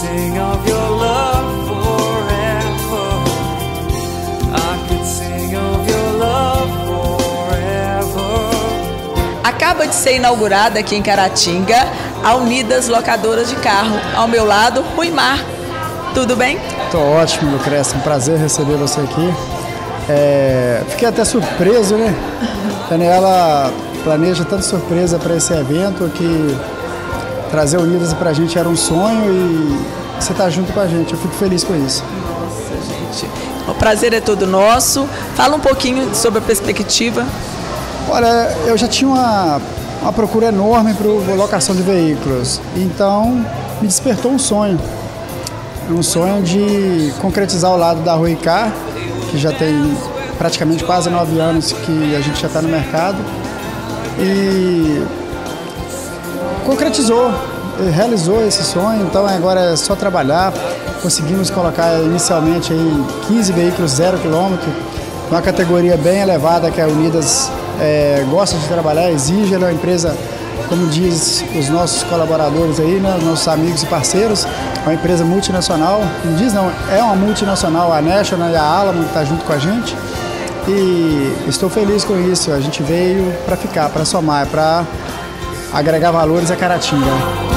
sing of your love forever. I could sing of your love forever. Acaba de ser inaugurada aqui em Caratinga a Unidas Locadoras de Carro. Ao meu lado, Ruimar. Tudo bem? Tô ótimo, Lucrécia. Um prazer receber você aqui. Fiquei até surpreso, né? A Daniela planeja tanta surpresa para esse evento que trazer Unidas para a gente era um sonho e você está junto com a gente. Eu fico feliz com isso. Nossa, gente. O prazer é todo nosso. Fala um pouquinho sobre a perspectiva. Olha, eu já tinha uma procura enorme para locação de veículos. Então, me despertou um sonho. Um sonho de concretizar o lado da Rui Car, que já tem praticamente quase 9 anos que a gente já está no mercado. E concretizou, realizou esse sonho, então agora é só trabalhar. Conseguimos colocar inicialmente aí 15 veículos 0 km, uma categoria bem elevada que a Unidas gosta de trabalhar, exige. Ela é uma empresa, como diz os nossos colaboradores aí, né, nossos amigos e parceiros, é uma empresa multinacional. Não diz não, é uma multinacional, a National e a Alamo que está junto com a gente. E estou feliz com isso. A gente veio para ficar, para somar, para agregar valores a Caratinga.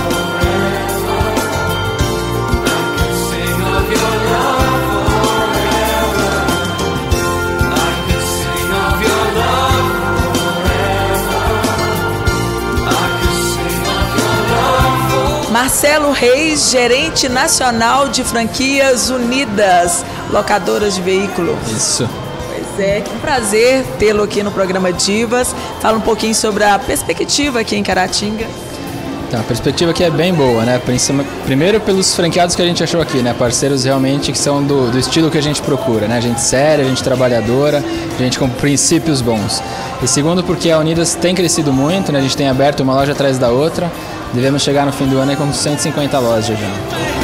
Marcelo Reis, gerente nacional de franquias Unidas, locadoras de veículo. Isso. Pois é, que prazer tê-lo aqui no programa Divas. Fala um pouquinho sobre a perspectiva aqui em Caratinga. Então, a perspectiva aqui é bem boa, né? Primeiro pelos franqueados que a gente achou aqui, né? Parceiros realmente que são do estilo que a gente procura, né? Gente séria, gente trabalhadora, gente com princípios bons. E segundo porque a Unidas tem crescido muito, né? A gente tem aberto uma loja atrás da outra. Devemos chegar no fim do ano aí com 150 lojas já.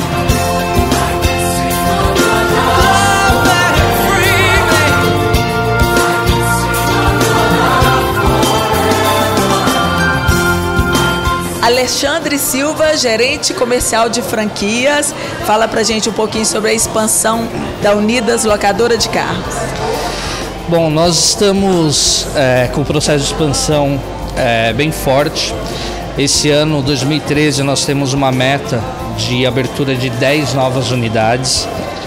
Alexandre Silva, gerente comercial de franquias, fala pra gente um pouquinho sobre a expansão da Unidas Locadora de Carros. Bom, nós estamos com o processo de expansão bem forte. Esse ano, 2013, nós temos uma meta de abertura de 10 novas unidades.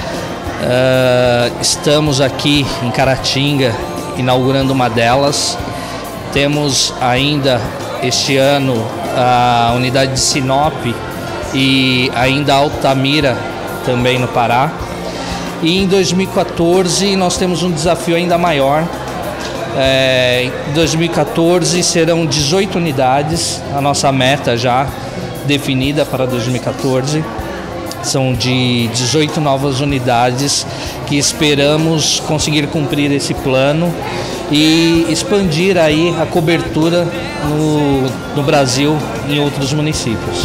Estamos aqui em Caratinga, inaugurando uma delas. Temos ainda este ano a unidade de Sinop e ainda Altamira, também no Pará. E em 2014 nós temos um desafio ainda maior. Em 2014 serão 18 unidades, a nossa meta já definida para 2014. São de 18 novas unidades que esperamos conseguir cumprir esse plano e expandir aí a cobertura no Brasil em outros municípios.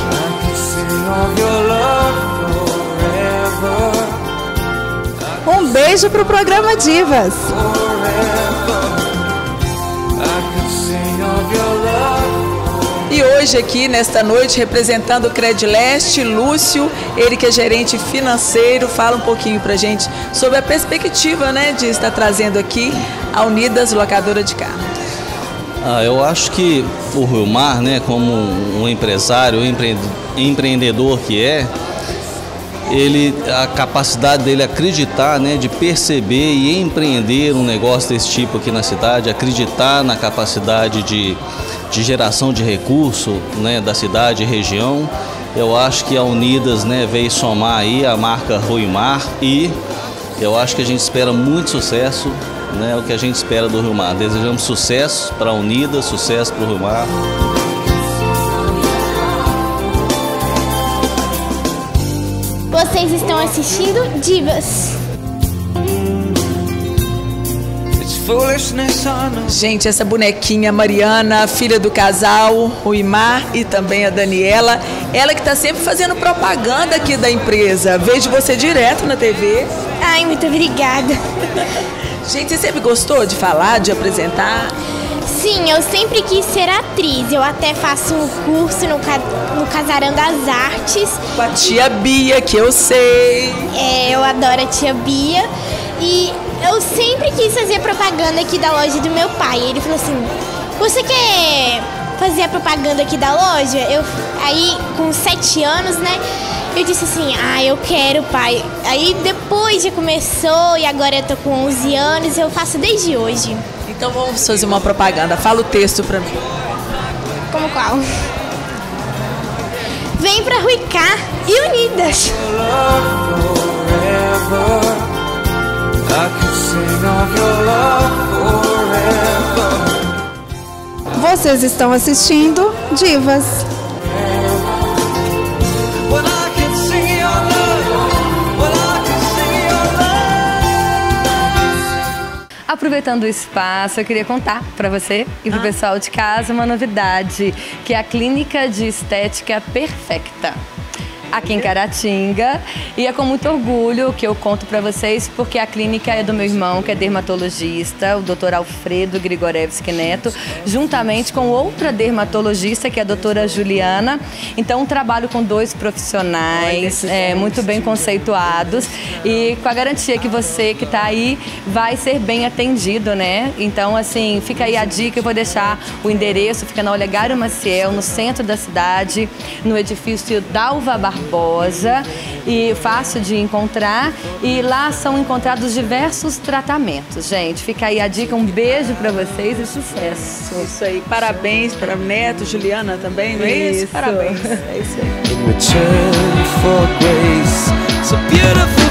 Um beijo para o programa Divas. E hoje aqui, nesta noite, representando o Credileste, Lúcio, ele que é gerente financeiro, fala um pouquinho pra gente sobre a perspectiva, né, de estar trazendo aqui a Unidas Locadora de Carro. Eu acho que o Ruimar, né, como um empresário, empreendedor que a capacidade dele acreditar, né, de perceber e empreender um negócio desse tipo aqui na cidade, acreditar na capacidade de geração de recurso, né, da cidade e região. Eu acho que a Unidas, né, veio somar aí a marca Ruimar e eu acho que a gente espera muito sucesso, né, o que a gente espera do Ruimar. Desejamos sucesso para a Unidas, sucesso para o Ruimar. Vocês estão assistindo Divas. Gente, essa bonequinha Mariana, filha do casal, Ruimar e também a Daniela, ela que está sempre fazendo propaganda aqui da empresa. Vejo você direto na TV. Ai, muito obrigada. Gente, você sempre gostou de falar, de apresentar? Sim, eu sempre quis ser atriz. atriz. Eu até faço um curso no Casarão das Artes. Com a tia Bia, que eu sei. Eu adoro a tia Bia. E eu sempre quis fazer propaganda aqui da loja do meu pai. Ele falou assim, você quer fazer a propaganda aqui da loja? Aí, com 7 anos, né? Eu disse assim, eu quero, pai. Aí depois já começou e agora eu tô com 11 anos, eu faço desde hoje. Então vamos fazer uma propaganda. Fala o texto pra mim. Como qual? Vem pra Ruicá e Unidas. Vocês estão assistindo Divas. Aproveitando o espaço, eu queria contar para você e para o pessoal de casa uma novidade, que é a Clínica de Estética Perfecta, aqui em Caratinga. E é com muito orgulho que eu conto para vocês, porque a clínica é do meu irmão, que é dermatologista, o Dr. Alfredo Grigorevski Neto, juntamente com outra dermatologista, que é a doutora Juliana. Então, um trabalho com 2 profissionais muito bem conceituados e com a garantia que você que está aí vai ser bem atendido, né? Então, assim, fica aí a dica, eu vou deixar o endereço, fica na Olegário Maciel, no centro da cidade, no edifício Dalva Barbosa, e fácil de encontrar, e lá são encontrados diversos tratamentos, gente. Fica aí a dica, um beijo pra vocês e sucesso. Isso aí, parabéns para Neto, Juliana também, não é isso? Parabéns. É isso aí. In return for grace, so beautiful.